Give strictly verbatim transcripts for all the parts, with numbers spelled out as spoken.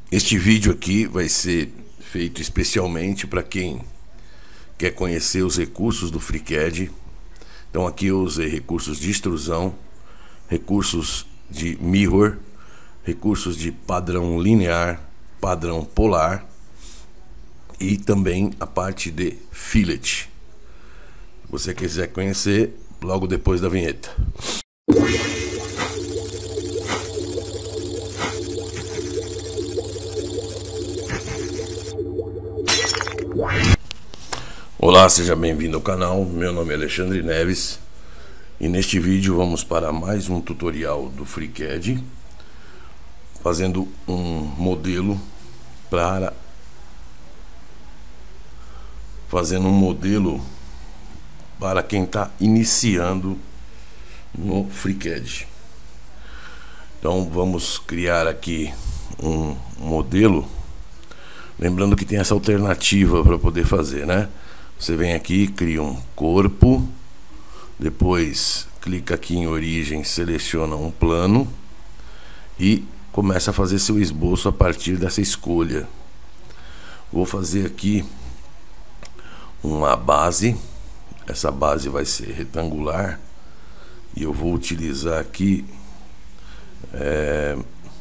Este vídeo aqui vai ser feito especialmente para quem quer conhecer os recursos do FreeCAD. Então aqui eu usei recursos de extrusão, recursos de mirror, recursos de padrão linear, padrão polar e também a parte de fillet. Se você quiser conhecer, logo depois da vinheta. Olá, seja bem-vindo ao canal. Meu nome é Alexandre Neves e neste vídeo vamos para mais um tutorial do FreeCAD, fazendo um modelo para fazendo um modelo para quem está iniciando no FreeCAD. Então vamos criar aqui um modelo, lembrando que tem essa alternativa para poder fazer, né? Você vem aqui, cria um corpo, depois clica aqui em origem, seleciona um plano e começa a fazer seu esboço a partir dessa escolha. Vou fazer aqui uma base, essa base vai ser retangular e eu vou utilizar aqui é,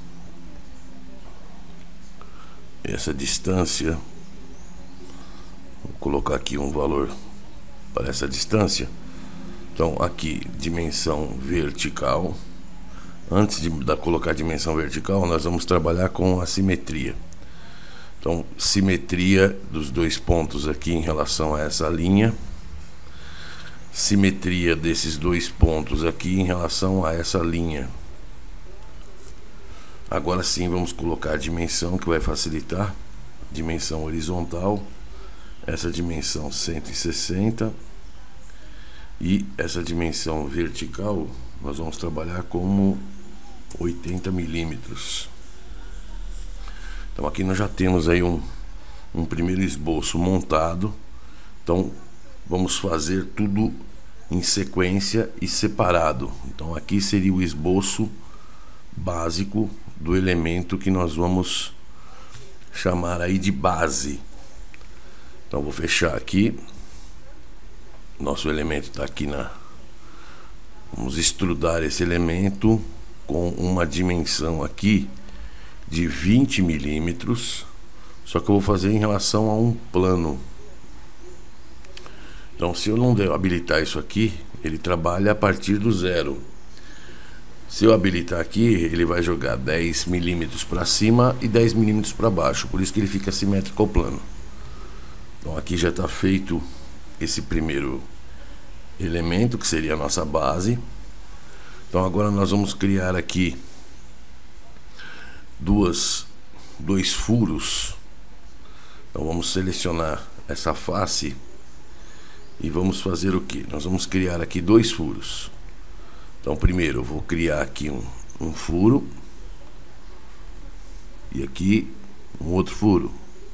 essa distância. Vou colocar aqui um valor para essa distância. Então aqui dimensão vertical. Antes de da, colocar dimensão vertical, nós vamos trabalhar com a simetria. Então simetria dos dois pontos aqui em relação a essa linha, simetria desses dois pontos aqui em relação a essa linha. Agora sim vamos colocar a dimensão, que vai facilitar. Dimensão horizontal, essa dimensão cento e sessenta, e essa dimensão vertical nós vamos trabalhar como oitenta milímetros. Então aqui nós já temos aí um, um primeiro esboço montado. Então vamos fazer tudo em sequência e separado. Então aqui seria o esboço básico do elemento que nós vamos chamar aí de base. Então vou fechar aqui. Nosso elemento está aqui na... Vamos extrudar esse elemento com uma dimensão aqui de vinte milímetros. Só que eu vou fazer em relação a um plano. Então se eu não habilitar isso aqui, ele trabalha a partir do zero. Se eu habilitar aqui, ele vai jogar dez milímetros para cima e dez milímetros para baixo. Por isso que ele fica simétrico ao plano. Então aqui já está feito esse primeiro elemento, que seria a nossa base. Então agora nós vamos criar aqui duas, dois furos. Então vamos selecionar essa face e vamos fazer o que? Nós vamos criar aqui dois furos. Então primeiro eu vou criar aqui um, um furo e aqui um outro furo.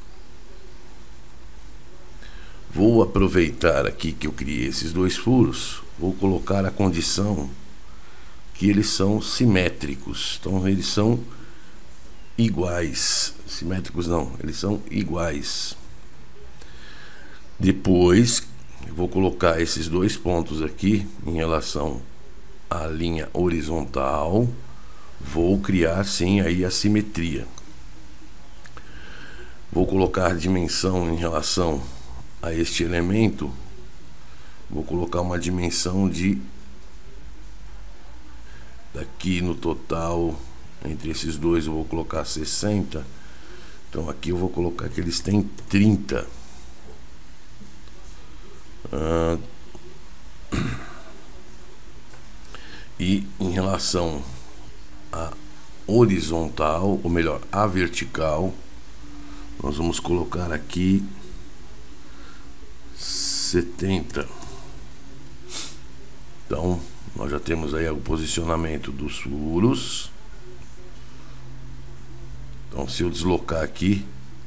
Vou aproveitar aqui que eu criei esses dois furos, vou colocar a condição que eles são simétricos. Então eles são iguais. Simétricos não, eles são iguais. Depois eu vou colocar esses dois pontos aqui em relação à linha horizontal. Vou criar sim aí a simetria. Vou colocar a dimensão em relação a este elemento. Vou colocar uma dimensão de, daqui no total entre esses dois eu vou colocar sessenta. Então aqui eu vou colocar que eles têm trinta. ah, e em relação a horizontal, ou melhor, a vertical, nós vamos colocar aqui setenta. Então nós já temos aí o posicionamento dos furos. Então se eu deslocar aqui,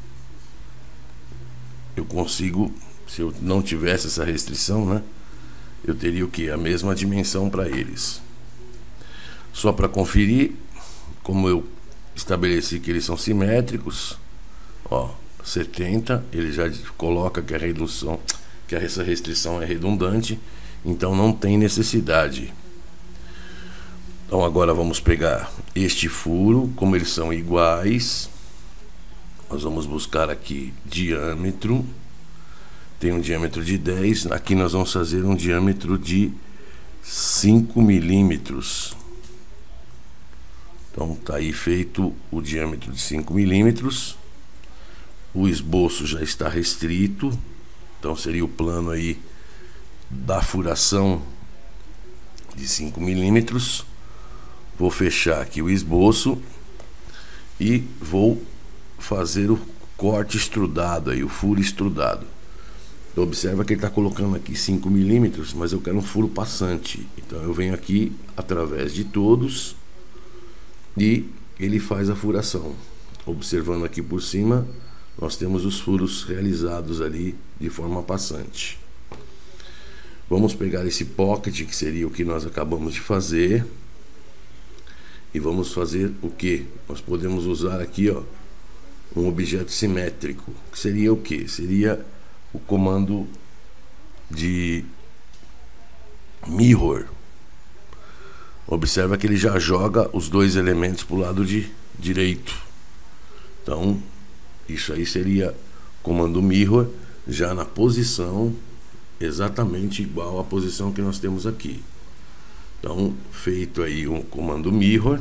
eu consigo, se eu não tivesse essa restrição, né, eu teria o que? A mesma dimensão para eles. Só para conferir, como eu estabeleci que eles são simétricos, ó, setenta, ele já coloca que a redução, que essa restrição é redundante, então não tem necessidade. Então agora vamos pegar este furo, como eles são iguais, nós vamos buscar aqui diâmetro, tem um diâmetro de dez, aqui nós vamos fazer um diâmetro de cinco milímetros. Então tá aí feito o diâmetro de cinco milímetros. O esboço já está restrito, então seria o plano aí da furação de cinco milímetros. Vou fechar aqui o esboço e vou fazer o corte extrudado aí, o furo extrudado. Observa que ele está colocando aqui cinco milímetros, mas eu quero um furo passante. Então eu venho aqui através de todos e ele faz a furação. Observando aqui por cima, nós temos os furos realizados ali de forma passante. Vamos pegar esse pocket, que seria o que nós acabamos de fazer, e vamos fazer o que? Nós podemos usar aqui, ó, um objeto simétrico, que seria o que? Seria o comando de mirror. Observa que ele já joga os dois elementos para o lado de direito. Então, isso aí seria comando mirror, já na posição exatamente igual à posição que nós temos aqui. Então, feito aí um comando mirror,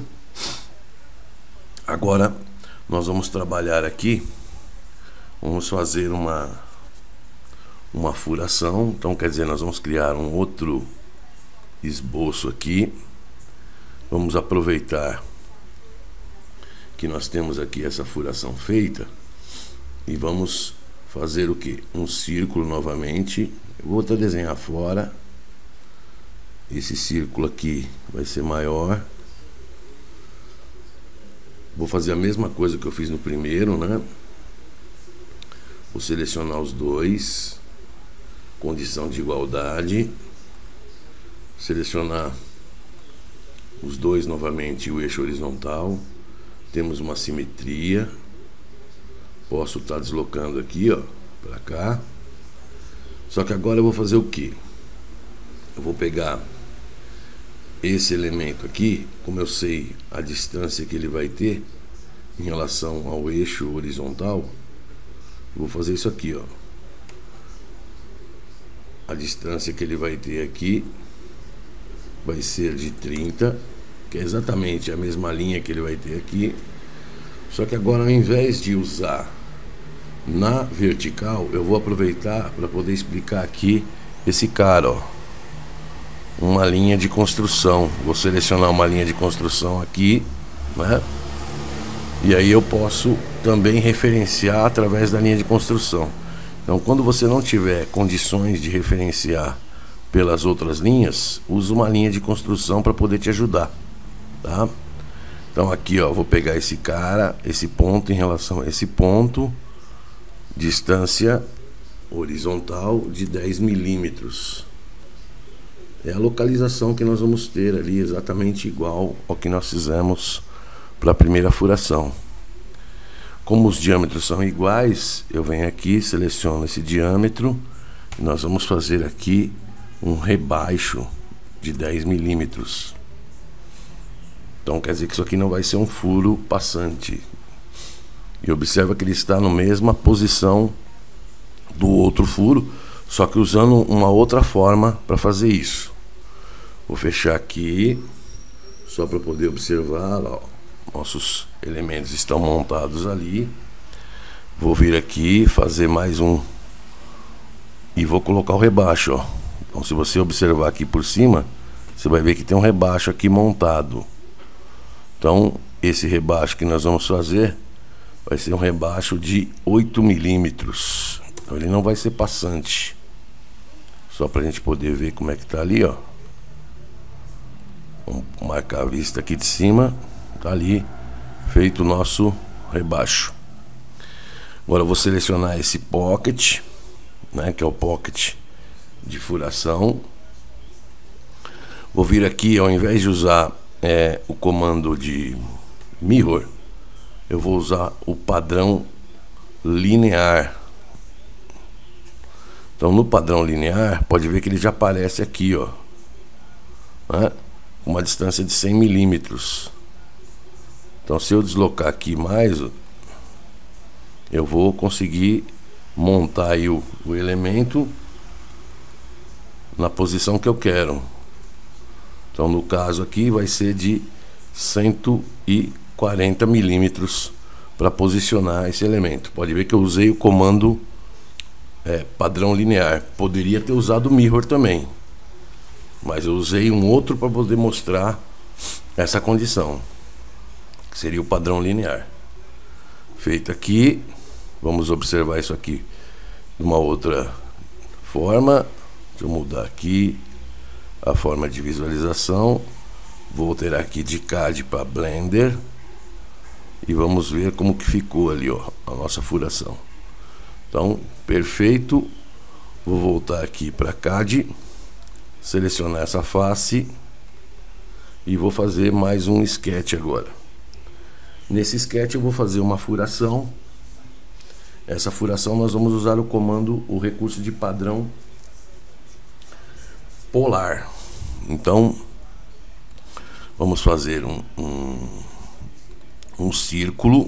agora nós vamos trabalhar aqui, vamos fazer uma uma furação. Então quer dizer, nós vamos criar um outro esboço aqui. Vamos aproveitar que nós temos aqui essa furação feita e vamos fazer o que? Um círculo novamente. Eu vou até desenhar fora. Esse círculo aqui vai ser maior. Vou fazer a mesma coisa que eu fiz no primeiro, né? Vou selecionar os dois, condição de igualdade, selecionar os dois novamente, o eixo horizontal, temos uma simetria, posso estar deslocando aqui, ó, para cá. Só que agora eu vou fazer o que? Eu vou pegar esse elemento aqui, como eu sei a distância que ele vai ter em relação ao eixo horizontal, vou fazer isso aqui, ó. A distância que ele vai ter aqui vai ser de trinta, que é exatamente a mesma linha que ele vai ter aqui. Só que agora, ao invés de usar na vertical, eu vou aproveitar para poder explicar aqui esse cara, ó. Uma linha de construção. Vou selecionar uma linha de construção aqui, né? E aí eu posso também referenciar através da linha de construção. Então, quando você não tiver condições de referenciar pelas outras linhas, usa uma linha de construção para poder te ajudar, tá? Então aqui, ó, vou pegar esse cara, esse ponto em relação a esse ponto, distância horizontal de dez milímetros. É a localização que nós vamos ter ali, exatamente igual ao que nós fizemos para a primeira furação. Como os diâmetros são iguais, eu venho aqui, seleciono esse diâmetro e nós vamos fazer aqui um rebaixo de dez milímetros. Então quer dizer que isso aqui não vai ser um furo passante. E observa que ele está na mesma posição do outro furo, só que usando uma outra forma para fazer isso. Vou fechar aqui, só para poder observar, ó, nossos elementos estão montados ali. Vou vir aqui, fazer mais um e vou colocar o rebaixo, ó. Então, se você observar aqui por cima, você vai ver que tem um rebaixo aqui montado. Então, esse rebaixo que nós vamos fazer vai ser um rebaixo de oito milímetros. Então, ele não vai ser passante. Só para a gente poder ver como é que tá ali, ó. Vamos marcar a vista aqui de cima. Tá ali feito o nosso rebaixo. Agora eu vou selecionar esse pocket, né, que é o pocket de furação. Vou vir aqui, ao invés de usar é, o comando de mirror, eu vou usar o padrão linear. Então no padrão linear, pode ver que ele já aparece aqui, ó, né? Com uma distância de cem milímetros. Então se eu deslocar aqui mais, eu vou conseguir montar aí o, o elemento na posição que eu quero. Então no caso aqui vai ser de cento e quarenta milímetros para posicionar esse elemento. Pode ver que eu usei o comando é, padrão linear. Poderia ter usado o mirror também, mas eu usei um outro para poder mostrar essa condição, que seria o padrão linear. Feito aqui, vamos observar isso aqui de uma outra forma. Deixa eu mudar aqui a forma de visualização. Vou alterar aqui de C A D para Blender e vamos ver como que ficou ali, ó, a nossa furação. Então, perfeito. Vou voltar aqui para C A D, selecionar essa face e vou fazer mais um sketch agora. Nesse sketch eu vou fazer uma furação. Essa furação nós vamos usar o comando, o recurso de padrão polar. Então vamos fazer um, um, um círculo.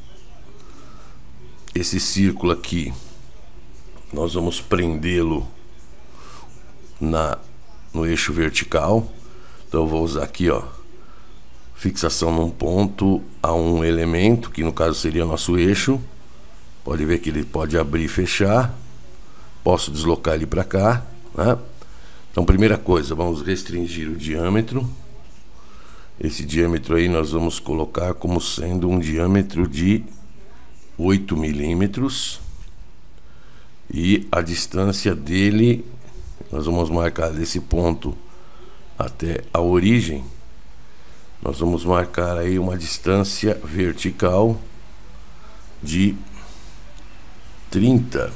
Esse círculo aqui nós vamos prendê-lo na no eixo vertical. Então eu vou usar aqui, ó, fixação num ponto a um elemento, que no caso seria nosso eixo. Pode ver que ele pode abrir e fechar. Posso deslocar ele para cá, né? Então, primeira coisa, vamos restringir o diâmetro. Esse diâmetro aí nós vamos colocar como sendo um diâmetro de oito milímetros. E a distância dele, nós vamos marcar desse ponto até a origem. Nós vamos marcar aí uma distância vertical de trinta.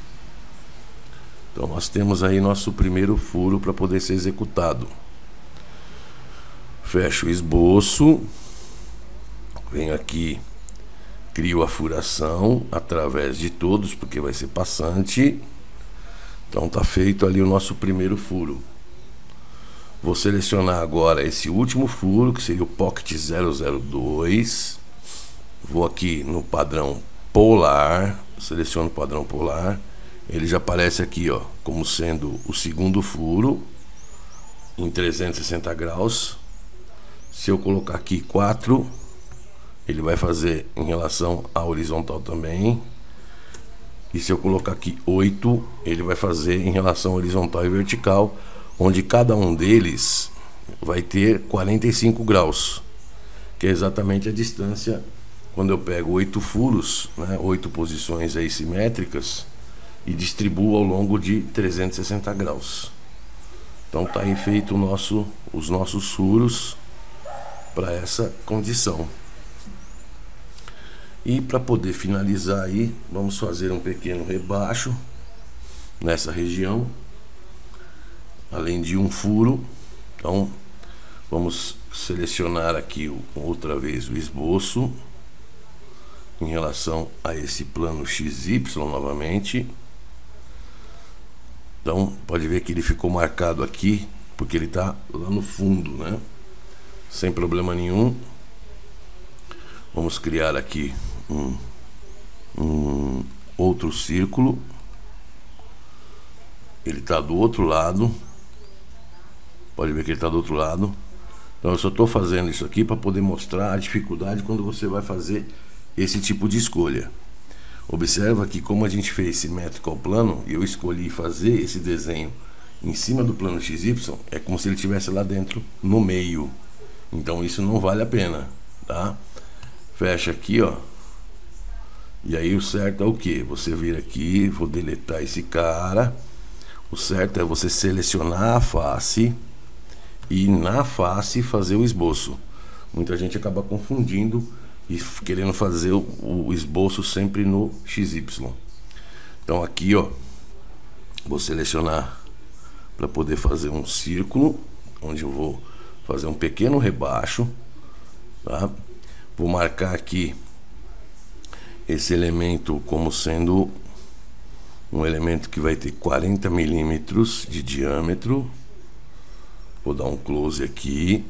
Então nós temos aí nosso primeiro furo para poder ser executado. Fecho o esboço, venho aqui, crio a furação através de todos, porque vai ser passante. Então tá feito ali o nosso primeiro furo. Vou selecionar agora esse último furo, que seria o Pocket zero zero dois. Vou aqui no padrão polar, seleciono o padrão polar. Ele já aparece aqui, ó, como sendo o segundo furo em trezentos e sessenta graus. Se eu colocar aqui quatro, ele vai fazer em relação à horizontal também. E se eu colocar aqui oito, ele vai fazer em relação à horizontal e vertical, onde cada um deles vai ter quarenta e cinco graus, que é exatamente a distância quando eu pego oito furos, né, oito posições aí simétricas, e distribuo ao longo de trezentos e sessenta graus. Então tá aí feito o nosso, os nossos furos para essa condição. E para poder finalizar aí, vamos fazer um pequeno rebaixo nessa região, além de um furo. Então vamos selecionar aqui outra vez o esboço em relação a esse plano X Y novamente. Então pode ver que ele ficou marcado aqui porque ele está lá no fundo, né? Sem problema nenhum. Vamos criar aqui um, um outro círculo. Ele está do outro lado. Pode ver que ele está do outro lado. Então eu só estou fazendo isso aqui para poder mostrar a dificuldade quando você vai fazer esse tipo de escolha. Observa que como a gente fez simétrico ao plano, e eu escolhi fazer esse desenho em cima do plano X Y, é como se ele estivesse lá dentro, no meio. Então isso não vale a pena, tá? Fecha aqui, ó. E aí o certo é o que? Você vir aqui, vou deletar esse cara. O certo é você selecionar a face e na face fazer o esboço. Muita gente acaba confundindo e querendo fazer o, o esboço sempre no X Y. Então aqui, ó, vou selecionar para poder fazer um círculo, onde eu vou fazer um pequeno rebaixo, tá? Vou marcar aqui esse elemento como sendo um elemento que vai ter quarenta milímetros de diâmetro. Vou dar um close aqui.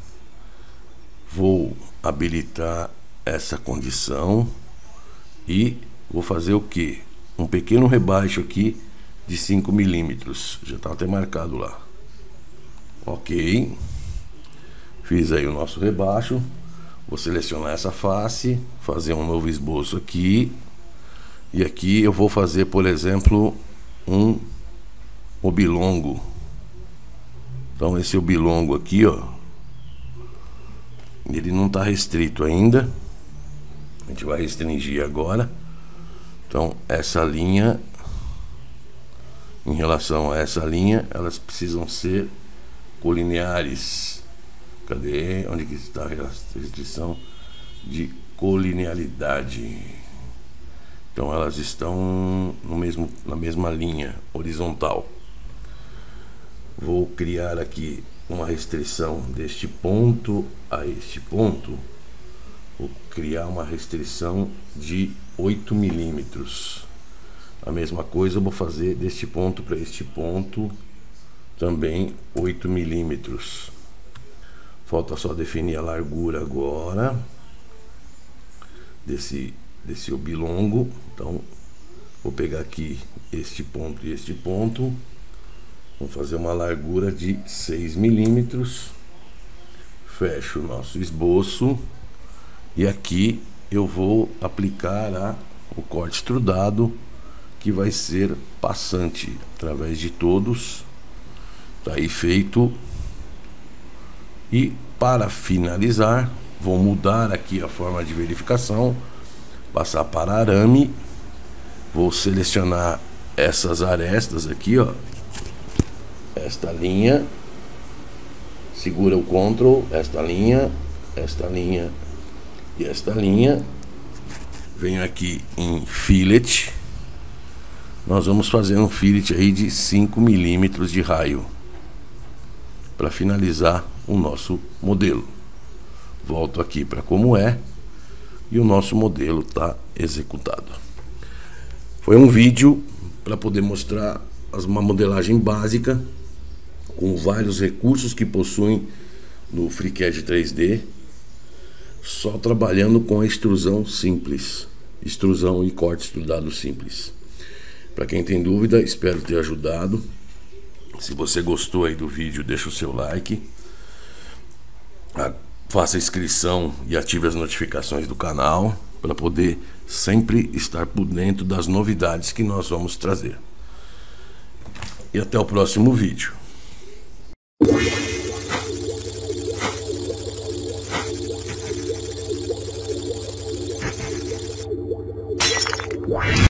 Vou habilitar essa condição e vou fazer o que? Um pequeno rebaixo aqui de cinco milímetros. Já está até marcado lá. Ok. Fiz aí o nosso rebaixo. Vou selecionar essa face, fazer um novo esboço aqui. E aqui eu vou fazer, por exemplo, um oblongo. Então esse oblongo aqui, ó, ele não está restrito ainda. A gente vai restringir agora. Então essa linha, em relação a essa linha, elas precisam ser colineares. Cadê? Onde que está a restrição de colinealidade? Então elas estão no mesmo, na mesma linha horizontal. Vou criar aqui uma restrição deste ponto a este ponto. Vou criar uma restrição de oito milímetros. A mesma coisa eu vou fazer deste ponto para este ponto, também oito milímetros. Falta só definir a largura agora desse, desse oblongo. Então vou pegar aqui este ponto e este ponto. Vamos fazer uma largura de seis milímetros. Fecho o nosso esboço. E aqui eu vou aplicar a, o corte extrudado, que vai ser passante através de todos. Tá aí feito. E para finalizar, vou mudar aqui a forma de verificação, passar para arame. Vou selecionar essas arestas aqui, ó, esta linha, segura o Ctrl, esta linha, esta linha e esta linha. Venho aqui em fillet. Nós vamos fazer um fillet aí de cinco milímetros de raio para finalizar o nosso modelo. Volto aqui para como é, e o nosso modelo está executado. Foi um vídeo para poder mostrar uma modelagem básica com vários recursos que possuem no FreeCAD três D, só trabalhando com a extrusão simples, extrusão e corte extrudado simples. Para quem tem dúvida, espero ter ajudado. Se você gostou aí do vídeo, deixa o seu like, faça a inscrição e ative as notificações do canal para poder sempre estar por dentro das novidades que nós vamos trazer. E até o próximo vídeo.